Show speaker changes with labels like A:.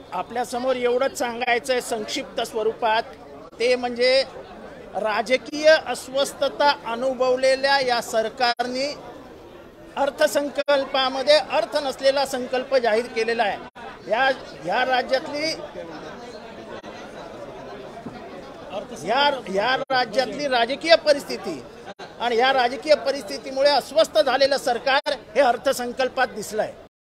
A: आपल्यासमोर एवढंच सांगायचं आहे संक्षिप्त स्वरूपात, ते म्हणजे राजकीय अस्वस्थता अनुभवलेल्या या सरकारने अर्थसंकल्पामध्ये अर्थ नसलेला संकल्प जाहीर केलेला आहे। या राज्यातली राजकीय परिस्थिती आणि या राजकीय परिस्थितीमुळे अस्वस्थ झालेलं सरकार हे अर्थसंकल्पात दिसलंय।